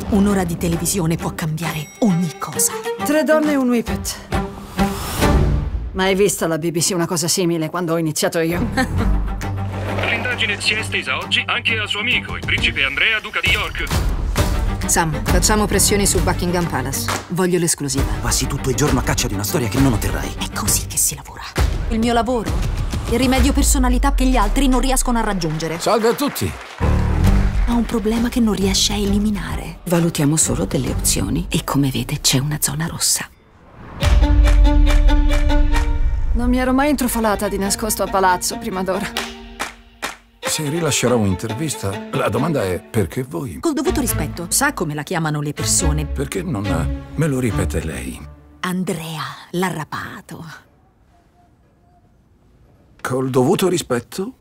Un'ora di televisione può cambiare ogni cosa. 3 donne e un whippet. Mai vista la BBC una cosa simile quando ho iniziato io? L'indagine si è estesa oggi anche al suo amico, il principe Andrea, duca di York. Sam, facciamo pressioni su Buckingham Palace. Voglio l'esclusiva. Passi tutto il giorno a caccia di una storia che non otterrai. È così che si lavora. Il mio lavoro, il rimedio personalità che gli altri non riescono a raggiungere. Salve a tutti. Ha un problema che non riesce a eliminare. Valutiamo solo delle opzioni e come vede c'è una zona rossa. Non mi ero mai intrufolata di nascosto a palazzo prima d'ora. Se rilascerò un'intervista, la domanda è perché voi? Col dovuto rispetto, sa come la chiamano le persone? Perché non me lo ripete lei? Andrea l'arrapato. Col dovuto rispetto?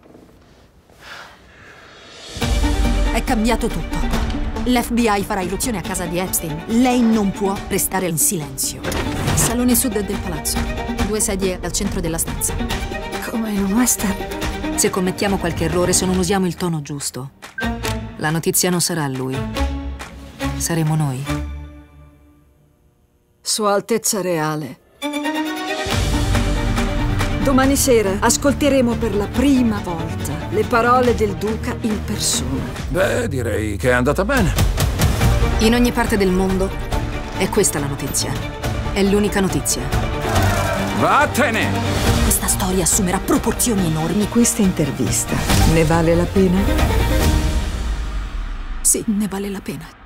È cambiato tutto. L'FBI farà irruzione a casa di Epstein. Lei non può restare in silenzio. Salone sud del palazzo. 2 sedie al centro della stanza. Come in un western. Se commettiamo qualche errore, se non usiamo il tono giusto, la notizia non sarà lui. Saremo noi. Sua Altezza Reale. Domani sera ascolteremo per la prima volta le parole del duca in persona. Beh, direi che è andata bene. In ogni parte del mondo è questa la notizia. È l'unica notizia. Vattene! Questa storia assumerà proporzioni enormi. Questa intervista ne vale la pena? Sì, ne vale la pena.